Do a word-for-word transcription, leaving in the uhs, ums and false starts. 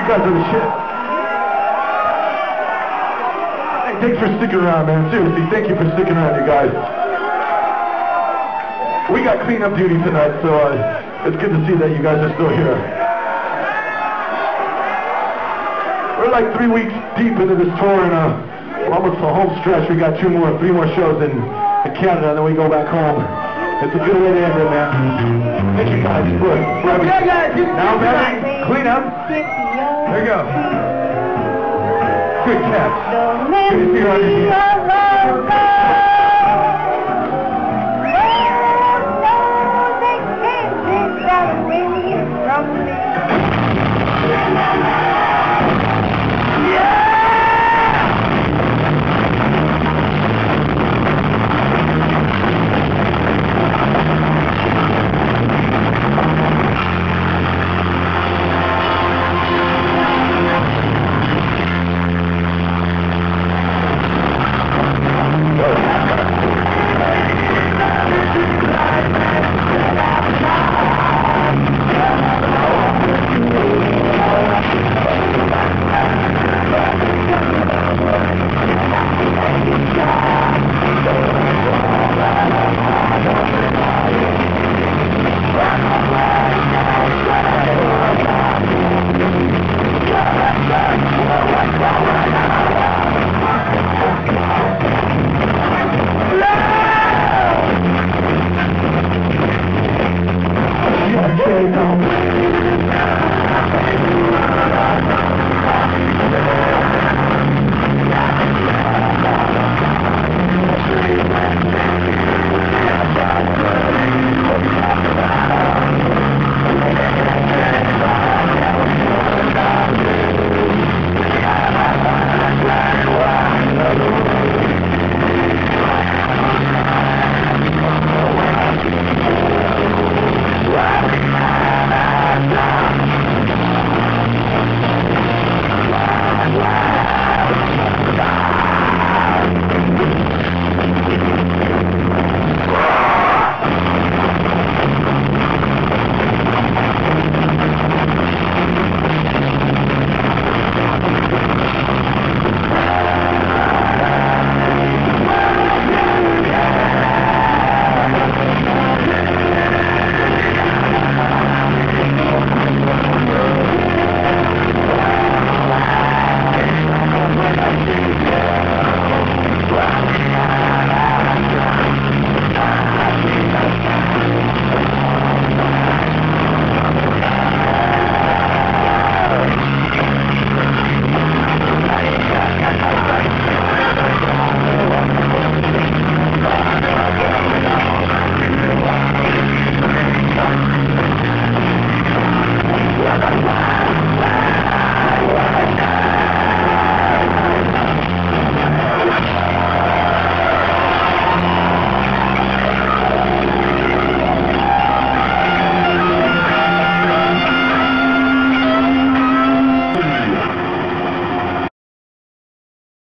guys are the shit. Hey, thanks for sticking around, man. Seriously, thank you for sticking around, you guys. We got cleanup duty tonight, so uh, it's good to see that you guys are still here. We're like three weeks deep into this tour, and uh, we're almost the home stretch. We got two more, three more shows in, in Canada, and then we go back home. It's a good way to end it, man. Thank you guys for, for everything. Okay, guys, now, man, clean up. There you go. Good catch. Good to see you on your